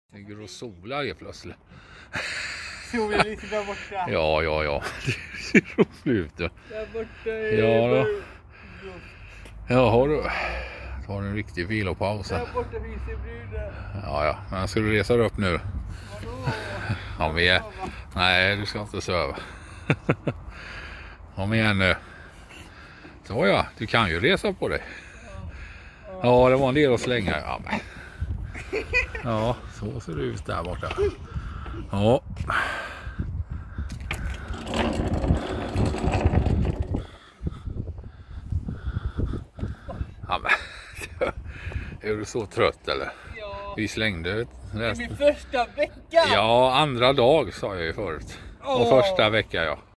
Ligger och solar helt plötsligt. Solen lite där borta. Ja. Det ser roligt ut. Där borta Ja då. Ja, har du. Tar en riktig vilopaus. Där borta finns det brudar. Ja. Men ska du resa upp nu? Vadå? Ja, men nej, du ska inte söva. Kom igen nu. Så ja, du kan ju resa på dig. Ja, det var en del att slänga. Ja, så ser det ut där borta. Ja. Ja, men. Är du så trött eller? Ja. Vi slängde. Det är min första vecka. Ja, andra dag sa jag ju förut. Och första vecka, ja.